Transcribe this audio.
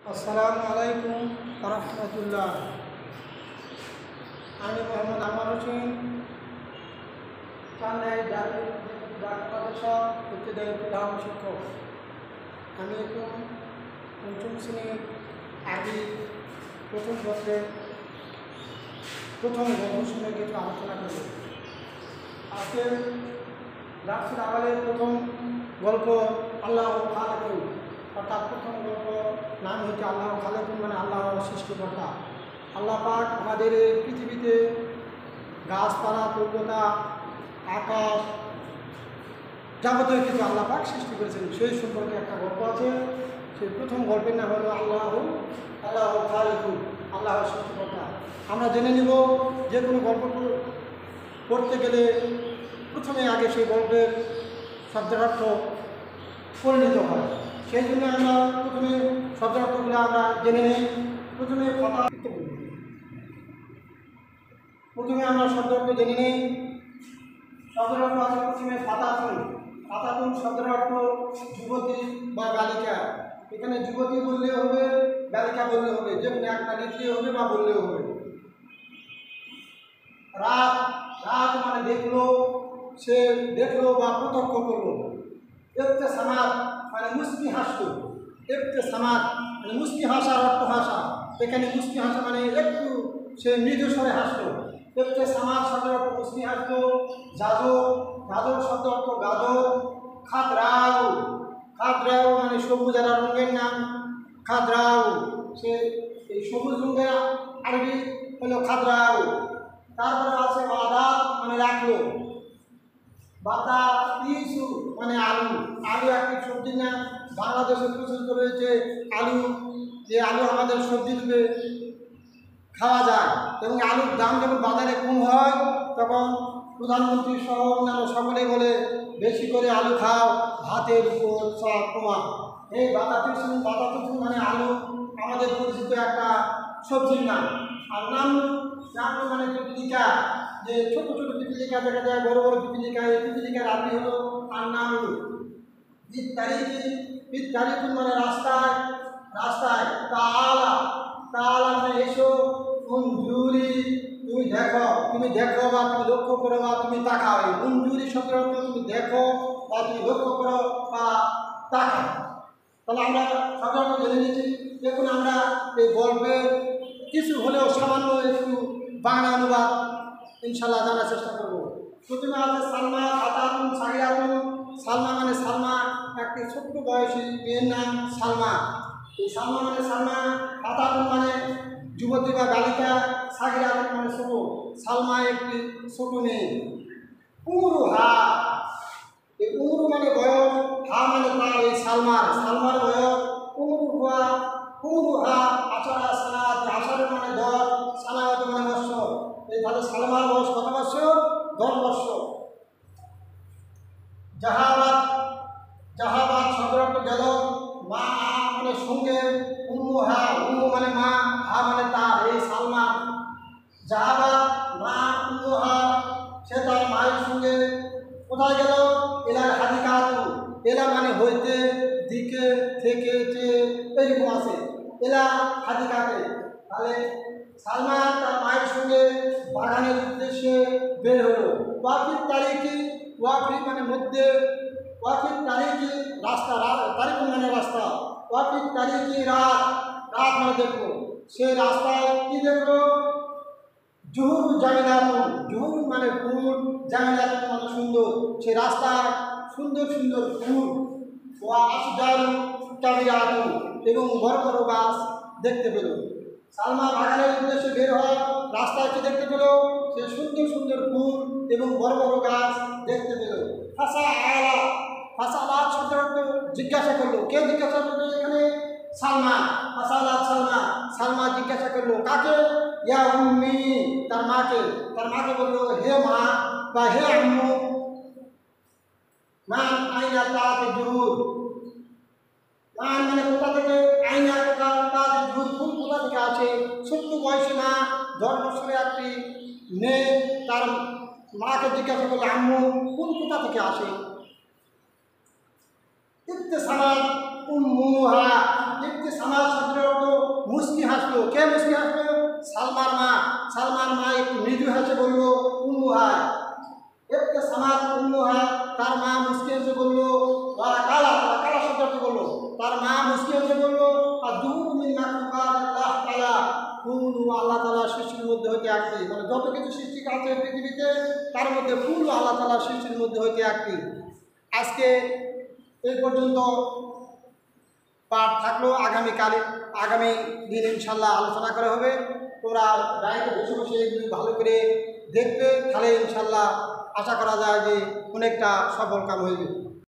আসসালামু আলাইকুম রহমতুল্লাহ। আমি মোহাম্মদ আমার হোসেন, কান্নাই মাদ্রাসা ইবতেদায়ী প্রধান শিক্ষক। আমি এখন পঞ্চম শ্রেণীর আগে প্রথম পত্রের প্রথম গল্প শুনে কিছু আলোচনা করব। আজকে রাসূল আওয়ালের প্রথম গল্প আল্লাহ খালেকুন, অর্থাৎ প্রথম গল্প নাম হচ্ছে আল্লাহ খালেকুন, মানে আল্লাহ সৃষ্টিকর্তা। আল্লাহ পাক আমাদের এই পৃথিবীতে গাছপালা, পর্বতা, আকাশ, যাবতীয় কিছু আল্লাহ পাক সৃষ্টি করেছেন। সেই সম্পর্কে একটা গল্প আছে। সেই প্রথম গল্পের নাম হলো আল্লাহ খালেকুন, আল্লাহ সৃষ্টিকর্তা। আমরা জেনে নিব যে কোনো গল্প পড়তে গেলে প্রথমে আগে সেই গল্পের শব্দার্থ পরিণত হয়। সেই জন্য আমরা প্রথমে শব্দার্থগুলো আমরা জেনে নিই। প্রথমে আমরা শব্দার্থ জেনে নিই। শব্দার্থ আছে প্রথমে ফাতাতুন। ফাতাতুন শব্দের অর্থ যুবতী বা বালিকা। এখানে যুবতী বললে হবে, বালিকা বললে হবে, যে কোনো একটা লিখলে হবে বা বললেও হবে। রাত, রাত মানে দেখলো, সে দেখলো বা প্রত্যক্ষ করলো। ইবতিসামাত মানে মুস্কি হাসলো। ইবতিসামাত মানে মুস্কি হাসার অর্থ হাসা। এখানে মুস্কি হাসা মানে একটু সে মৃদু স্বরে হাসলো। ইবতিসামাত শব্দের অর্থ মুস্কি হাসলো। গাজর, গাজর শব্দ অর্থ গাজর। খাদরাউ, খাদরাউ মানে সবুজ আর রঙের নাম খাদরাউ। সে এই সবুজ রঙের আরবি হলো খাদরাউ। তারপরে আছে বাদাত মানে রাখলো। বাতা ইসু মানে আলু। আলু একটি সবজির নাম। বাংলাদেশে প্রচলিত রয়েছে আলু, যে আলু আমাদের সবজি রূপে খাওয়া যায়, এবং আলুর দাম যখন বাজারে কম হয় তখন প্রধানমন্ত্রী সহ অন্যান্য সকলে বলে বেশি করে আলু খাও, ভাতের উপর সব কমা। এই বাতাতিসু মানে আলু আমাদের পরিচিত একটা সবজির নাম। আর নাম মানে পিপিলিকা, যে ছোট ছোট পিপিলিকা দেখা যায়, বড় বড় পিপিলিকা। এই পিপিলিকার আরবি হলো আর নাম বিদ্যারিকুন মানে রাস্তায়, রাস্তায়। তাআলা, তাআলা মানে এসো। উনজুরি তুমি দেখো, তুমি দেখো বা তুমি লক্ষ্য করো বা তুমি তাকাও। এই উনজুরি শব্দের অর্থ তুমি দেখো বা তুমি লক্ষ্য করো বা তাকাও। তাহলে আমরা সাধারণত জেনে নিচ্ছি। দেখুন আমরা এই গল্পের কিছু হলেও সামান্য একটু বাংলা অনুবাদ ইনশাল্লাহ জানার চেষ্টা করব। প্রথমে আছে সালমা ফাতাতুন সাগিরাতুন। সালমা মানে সালমা, একটি ছোট্ট বয়সী মেয়ের নাম সালমা। এই সালমা মানে সালমা। ফাতাতুন মানে যুবতী বা বালিকা। সাগিরাতুন মানে ছোট। সালমা একটি ছোট মেয়ে। উমরুহা, এই উমরু মানে বয়স, হা মানে তার। এই সালমার, সালমার বয়স। উমরুহা, উমরুহা আশারা সানাত। আশারা মানে 10, সানাত মানে বৎসর। এই তাহলে সালমার বয়স কত বৎসর? 10 বৎসর। জাহাবাত, জাহাবাত শব্দের অর্থ গেল। মা মানে সঙ্গে। উম্মুহা, উম্মু মানে মা, হা মানে তার। এই সালমা জাহাবাত মা উম্মুহা, সে তার মায়ের সঙ্গে কোথায় গেল? এলার হাদিকাতু। এলা মানে হইতে, দিকে, থেকে, যে এইরকম আছে। এলা হাদিকাতে। তাহলে সালমা তার মায়ের সঙ্গে বাগানের উদ্দেশ্যে বের হলো। ওয়াফির তারিখি, ওয়াফি মানে মধ্যে, ওয়াফির তারিখি রাস্তা, তারিখ মানে রাস্তা। ওয়াফির তারিখি রাত, রাত মানে দেখো। সে রাস্তায় কি দেখলো? জুহুর জামিলাতুন, জুহুর মানে ফুল, জামিলাতুন মানে সুন্দর। সে রাস্তায় সুন্দর সুন্দর ফুল। ওয়া আসজারু কাবিরাতুন, এবং বড় বড় গাছ দেখতে পেল। সালমা বাগানের উদ্দেশ্যে বের হয়, রাস্তায় কি দেখতে পেল? সে সুন্দর সুন্দর ফুল এবং বড় বড় গাছ দেখতে পেল। ফাসা আলা, ফাসা আলা শব্দের অর্থ জিজ্ঞাসা করলো। কে জিজ্ঞাসা করলো এখানে? সালমা। ফাসা আলা সালমা, সালমা জিজ্ঞাসা করলো কাকে? ইয়া উম্মি, তার মাকে। তার মাকে বললো হে মা বা হে আম্মু। মান আইনা তাতে জুহুর, মান মানে কোথা থেকে, আইনা কোথা, তাতে জুহুর ফুল কোথা থেকে আছে? ছোট্ট বয়সে মা, 10 বছরের একটি মেয়ে তার মাকে জিজ্ঞাসা করলো আম্মু ফুল কোথা থেকে আসে? ইবতিসামাত উম্মুহা, ইবতিসামাত শব্দের অর্থ কে মুসকি আসলো? সালমার মা। সালমার মা একটু মৃদু হেসে বলল উম্মু হায়, একটু সামার উম্মু হায়। তার মা মুসকি হেসে বলল কালা, কালা শব্দটি বললো। তার মা মুসকি হেসে বলল আর দুহু মিন মাখলুকাতিল্লাহ তাআলা, কুলু আল্লাহ তাআলা সৃষ্টির মধ্যে হইতে একটি, মানে যত কিছু সৃষ্টি আছে পৃথিবীতে তার মধ্যে কুলু আল্লাহ তাআলা সৃষ্টির মধ্যে হইতে একটি। আজকে এই পর্যন্ত পাঠ থাকলো, আগামী দিন ইনশাল্লাহ আলোচনা করা হবে। তোমরা বাড়িতে বসে বসে এগুলি ভালো করে দেখবে, তাহলে ইনশাল্লাহ আশা করা যায় যে অনেকটা সফল কাম হইবে।